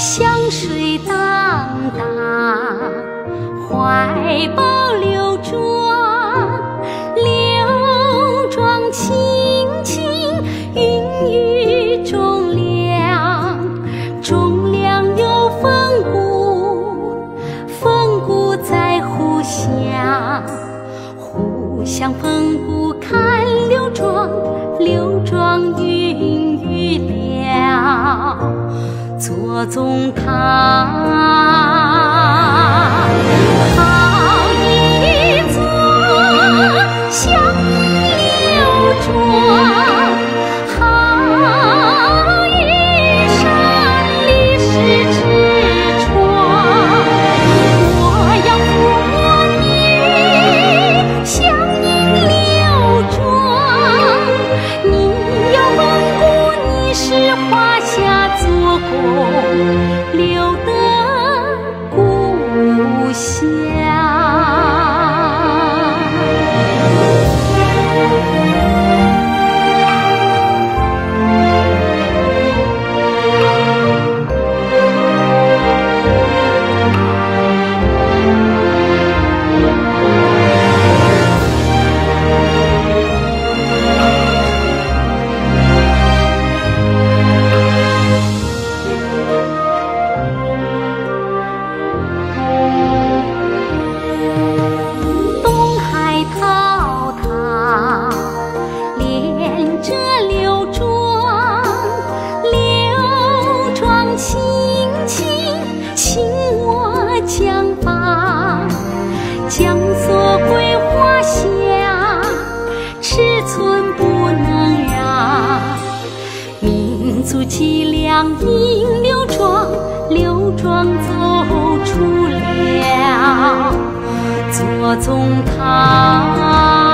香水荡荡，怀抱柳庄，柳庄青青，孕育忠良，忠良有风骨，风骨在互相，互相风骨看柳庄，柳庄孕育了左宗棠。好一座乡柳庄，好一扇历史之窗。我要抚摸你乡柳庄，你要稳固，你是华夏做工留的故乡。青青亲我江浜，江所归华夏，尺寸不能让。民族脊梁引柳庄，柳庄走出了左宗棠。